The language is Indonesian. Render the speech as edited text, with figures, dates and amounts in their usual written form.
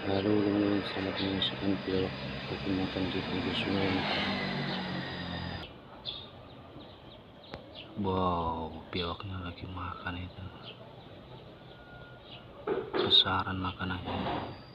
Halo teman-teman, selamat menyaksikan vlog aku makan di pinggir sungai. Wow, biawaknya lagi makan itu. Besaran makanannya.